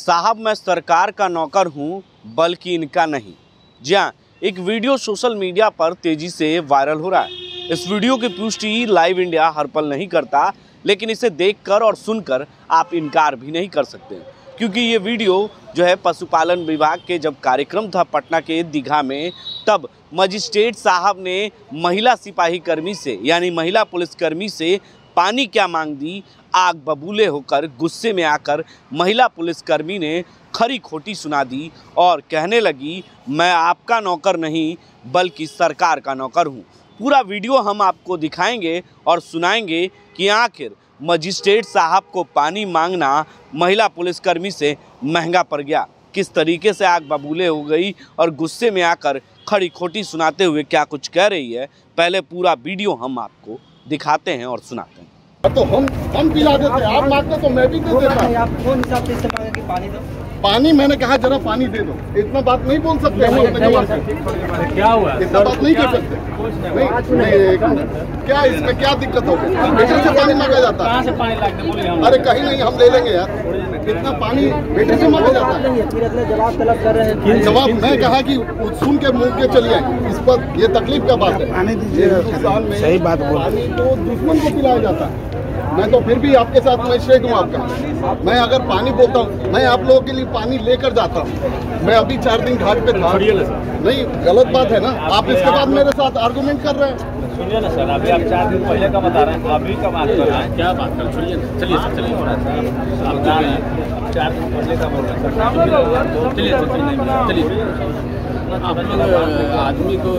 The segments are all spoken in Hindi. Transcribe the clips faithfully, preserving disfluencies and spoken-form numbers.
साहब मैं सरकार का नौकर हूं बल्कि इनका नहीं। जी हाँ, एक वीडियो सोशल मीडिया पर तेजी से वायरल हो रहा है। इस वीडियो की पुष्टि लाइव इंडिया हर पल नहीं करता, लेकिन इसे देखकर और सुनकर आप इनकार भी नहीं कर सकते, क्योंकि ये वीडियो जो है पशुपालन विभाग के जब कार्यक्रम था पटना के दीघा में, तब मजिस्ट्रेट साहब ने महिला सिपाही कर्मी से यानी महिला पुलिसकर्मी से पानी क्या मांग दी। आग बबूले होकर गुस्से में आकर महिला पुलिसकर्मी ने खरी खोटी सुना दी और कहने लगी, मैं आपका नौकर नहीं बल्कि सरकार का नौकर हूँ। पूरा वीडियो हम आपको दिखाएंगे और सुनाएंगे कि आखिर मजिस्ट्रेट साहब को पानी मांगना महिला पुलिसकर्मी से महंगा पड़ गया, किस तरीके से आग बबूले हो गई और गुस्से में आकर खड़ी खोटी सुनाते हुए क्या कुछ कह रही है। पहले पूरा वीडियो हम आपको दिखाते हैं और सुनाते हैं। तो हम हम पिला देते, आप मांगते तो मैं भी दे देता। आप कौन हिसाब से मांगे कि पानी दो? पानी मैंने कहा जरा पानी दे दो, इतना बात नहीं बोल सकते हम अपने जवाब में। क्या हुआ? इतना बात नहीं कर सकते। नहीं, नहीं, क्या इसमें क्या दिक्कत हो गई? बेटे से पानी मांगा जाता है। कहाँ से पानी लाके बोले हम? अरे कहीं नहीं, हम ले लेंगे यार। इतना पानी बेटे से मांगा जाता है। फिर इतना जवाब तलब कर रहे हैं। जवाब मैं कहा कि सुन के मुंह के चलिए, इस पर ये तकलीफ का बात है। पानी दीजिए, हिंदुस्तान में सही बात बोल। पानी तो दुश्मन को पिलाया जाता है। मैं तो फिर भी आपके साथ मजिस्ट्रेट हूँ आपका। मैं अगर पानी बोलता हूँ, मैं आप लोगों के लिए पानी लेकर जाता हूँ। मैं अभी चार दिन घाट पे था। नहीं, गलत बात है ना। आप इसके बाद मेरे साथ आर्गुमेंट कर रहे हैं। सुनिए ना सर, अभी आप चार दिन पहले का बता रहे हैं, अभी का बात कर रहे हैं। क्या बात कर? सुनिए, चलिए सर, चलिए हो रहा है। आप बता रहे हैं चार दिन पहले का बोल रहे हैं। चलिए चलिए आप आदमी को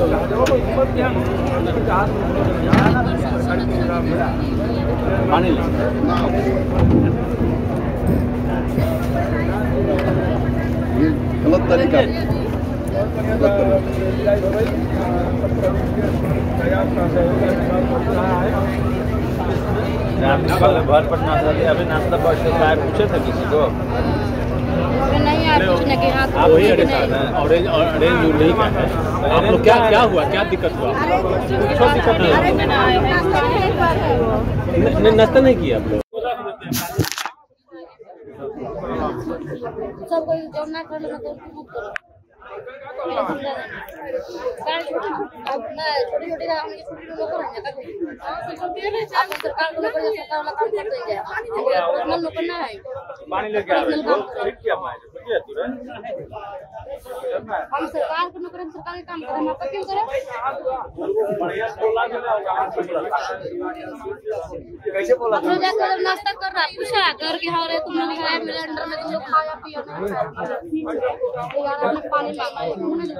पानी ये गलत तरीका है। भर पटना से अभी नाश्ता पूछे थे किसी को? नहीं यार, कुछ नहीं किया। आप वही अरेंज ऑरेंज ऑरेंज नहीं करते आप लोग? क्या क्या हुआ? क्या दिक्कत हुआ? कुछ दिक्कत नहीं, नाश्ता नहीं किया आप लोग? सब कोई जो ना कर लो तो मत करो। कारण अब ना छोटी छोटी का हम छोटी छोटी नौकर हैं का आप सरकार को नौकर सरकार वाला काम करते हैं। पर्सनल नौकर ना है। पानी लेके आ रहे हैं क्या? हम सरकार को नौकर सरकार का काम करें, हम आपका क्यों करें? कैसे बोला? हम जाकर नाश्ता कर रहा है, पूछा कर के हाँ रे तुम लोग खाया मेरे अंडर में, तुम लोग खाया पिया यार, हमने पानी मांगा है।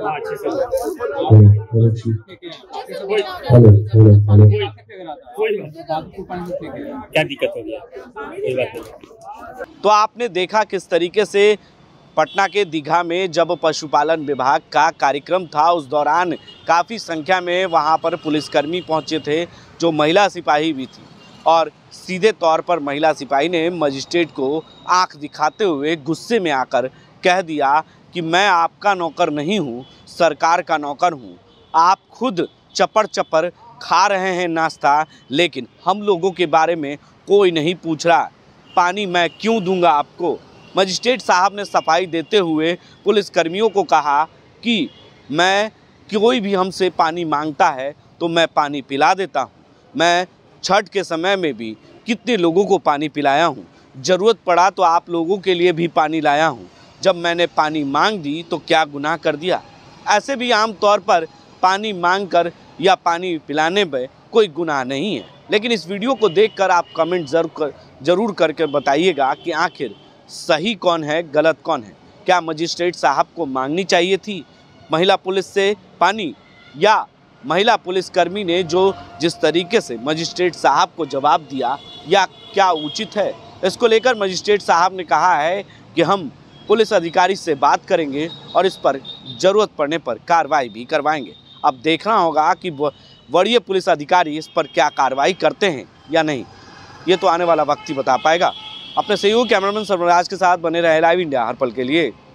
क्या दिक्कत हो गया? तो आपने देखा किस तरीके से पटना के दीघा में जब पशुपालन विभाग का कार्यक्रम था, उस दौरान काफ़ी संख्या में वहां पर पुलिसकर्मी पहुंचे थे, जो महिला सिपाही भी थी, और सीधे तौर पर महिला सिपाही ने मजिस्ट्रेट को आंख दिखाते हुए गुस्से में आकर कह दिया कि मैं आपका नौकर नहीं हूं, सरकार का नौकर हूं। आप खुद चपर चपर खा रहे हैं नाश्ता, लेकिन हम लोगों के बारे में कोई नहीं पूछ रहा। पानी मैं क्यों दूंगा आपको? मजिस्ट्रेट साहब ने सफाई देते हुए पुलिसकर्मियों को कहा कि मैं कोई भी हमसे पानी मांगता है तो मैं पानी पिला देता हूँ। मैं छठ के समय में भी कितने लोगों को पानी पिलाया हूँ, ज़रूरत पड़ा तो आप लोगों के लिए भी पानी लाया हूँ। जब मैंने पानी मांग दी तो क्या गुनाह कर दिया? ऐसे भी आम तौर पर पानी मांगकर या पानी पिलाने में कोई गुनाह नहीं है, लेकिन इस वीडियो को देखकर आप कमेंट जरूर कर जरूर करके बताइएगा कि आखिर सही कौन है, गलत कौन है। क्या मजिस्ट्रेट साहब को मांगनी चाहिए थी महिला पुलिस से पानी, या महिला पुलिसकर्मी ने जो जिस तरीके से मजिस्ट्रेट साहब को जवाब दिया, या क्या उचित है? इसको लेकर मजिस्ट्रेट साहब ने कहा है कि हम पुलिस अधिकारी से बात करेंगे और इस पर ज़रूरत पड़ने पर कार्रवाई भी करवाएंगे। अब देखना होगा कि वरीय पुलिस अधिकारी इस पर क्या कार्रवाई करते हैं या नहीं, ये तो आने वाला वक्त ही बता पाएगा। अपने सहयोगी कैमरामैन सर्वराज के साथ बने रहे लाइव इंडिया हर पल के लिए।